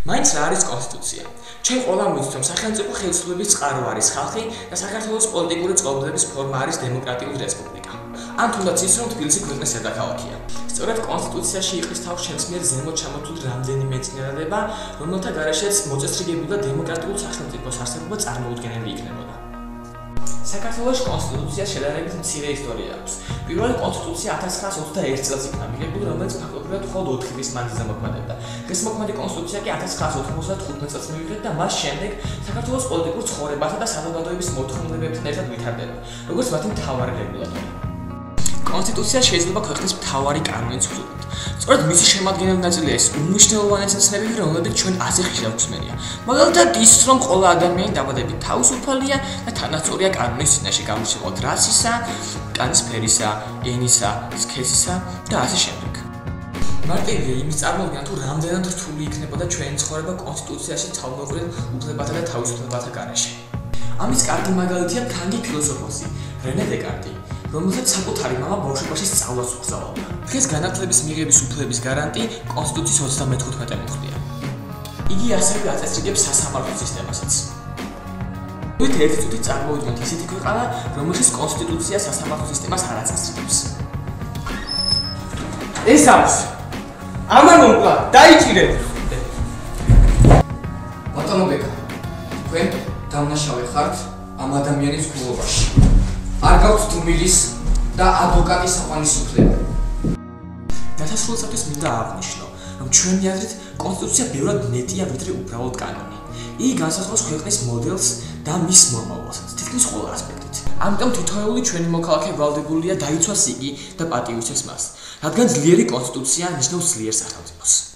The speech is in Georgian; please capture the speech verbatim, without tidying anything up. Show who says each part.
Speaker 1: მაინც რა არის კონსტიტუცია? ჩვენ ყველა მივხვდით, რომ სახელმწიფო ხელისუფლების წყარო არის ხალხი და საქართველოს პოლიტიკური წყობილების ფორმა არის დემოკრატიული რესპუბლიკა. ან თუნდაც ის, რომ თბილისი ქვეყნის დედაქალაქია. სწორედ კონსტიტუციაში იყრის თავს ჩვენს მიერ ზემოთ ჩამოთვლილი რამდენიმე წინადადება, რომელთა გარეშეც მოწესრიგებული და დემოკრატიული სახელმწიფოს არსებობა წარმოუდგენელი იქნებოდა. საქართველოს კონსტიტუციას შედარებით მცირე ისტორია აქვს. პირველი კონსტიტუცია ათას ცხრაას ოცდაერთი წელს იქნა მიღებული, რომელიც ფაქტობრივად მხოლოდ ოთხი წლის მანძილზე მოქმედებდა. ღირსმოქმედი კონსტიტუცია კი ათას ცხრაას ოთხმოცდათხუთმეტ წელს მივიღეთ და მას შემდეგ საქართველოს პოლიტიკურ ცხოვრებასა და საზოგადოების მოთხოვნილებებთან ერთად ვითარდება, როგორც მათი მთავარი რეგულატორი. კონსტიტუცია შეიძლება ქვეყნის მთავარი კანონიც ვთქვათ. სწორედ მისი შემადგენელი ნაწილია ის უმნიშვნელოვანესი ცნებები, რომლებიც ჩვენ ასე ხშირად გვსმენია. მაგალითად ის, რომ ყველა ადამიანი დაბადებით თავისუფალია და თანასწორია კანონის წინაშე გამორჩეულად რასისა, კანის ფერისა, ენისა, სქესისა და ასე შემდეგ. მარტივია იმის წარმოქმნა თუ რამდენად რთული იქნებოდა ჩვენი ცხოვრება კონსტიტუციაში თავმოყრილ უფლებათა და თავისუფლებათა გარეშე. ამის კარგი მაგალითია ფრანგი ფილოსოფოსი რენე დეკარტი, რომელსაც საკუთარი მამა ბავშვობაში სწავლას უგზავნიდა. დღეს განათლების მიღების უფლების გარანტი კონსტიტუციის ოცდამეთხუთმეტე მუხტია. იგი ასევე აწესრიგებს სასამართლო სისტემასაც. ვით ერთი წუთი წარმოვიდგინოთ ისეთი ქვეყანა, რომელშიც კონსტიტუცია სასამართლო სისტემას არ აწესრიგებს.
Speaker 2: ეს არის. ამან მომკლა, დაიჭირეთ. ბატონო ბეკა, თქვენ დამნაშავე ხართ ამ ადამიანის გულობაში. არ გაქვთ დუმილის და ადვოკატის საყვანისუფლება.
Speaker 1: დასასრულისათვის მინდა აღნიშნო, რომ ჩვენი აზრით კონსტიტუცია ბევრად მეტია ვიდრე უბრალოდ კანონი. იგი განსაზღვრავს ქვეყნის მოდელს და მის მომავალსაც, თითქმის ყველა ასპექტით. ამიტომ თითოეული ჩვენი მოქალაქე ვალდებულია დაიცვას იგი და პატივისცემს მას, რადგან ძლიერი კონსტიტუცია ნიშნავს ძლიერ სახელმწიფოს.